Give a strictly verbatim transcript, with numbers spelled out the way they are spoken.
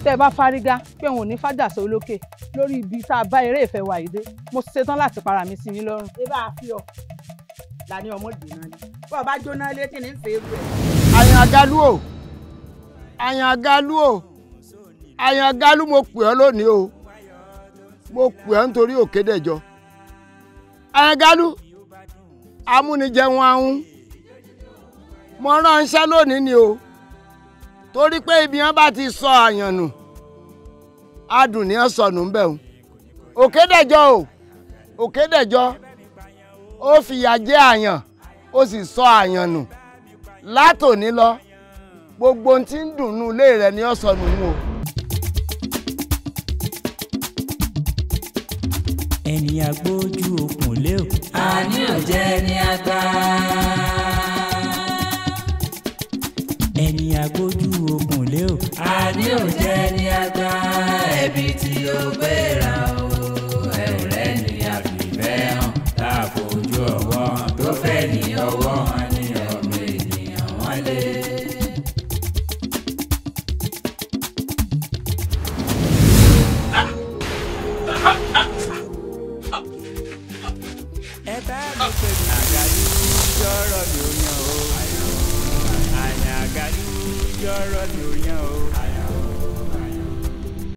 tẹ́ ẹ bá fárígá pé òun ò ní fájàsọ olókè lórí ibi tá a bá eré ìfẹ́ wa yìí dé mo ṣetán láti para mi sí yín lọ́rùn. ẹ bá a fi ọ làní ọmọ jóná ni bó o bá jóná létí ní fèé rẹ. àyàn àgálù o àyàn àgálù o àyàn àgálù mo pè ọ́ lónìí o mo pè ọ́ nítorí Òkédèjọ àyàn àgálù amúnijẹun ahun mo ránṣẹ́ lónìí ni o torí pé ibi wọn bá ti sọ àyàn nù adùn ní ọ̀sọ̀nù ń bẹ̀ o Òkédèjọ o Òkédèjọ ó fìyà jẹ àyàn ó sì sọ àyàn nù látòní lọ gbogbo ohun tí ń dùnnú ilé rẹ ní ọ̀sọ̀nù nù o. ẹni agbójú okùn lé o. àní ò jẹ́ ní àgbà. ẹni agbójú okùn lé o. àní ò jẹ́ ní àgbà. ẹbí tí ó gbéra o ẹ̀rù rẹ̀ ní àfìfẹ́ hàn tá a fojú ọwọ́ hàn tó fẹ́ ní ọwọ́ hàn ní ọmọ ènìyàn wọ́n lé. ẹ bá mi pè mí àgàlù yọ̀rọ̀ mi ò yàn o. àyàn àgàlù yọ̀rọ̀ mi ò yàn o.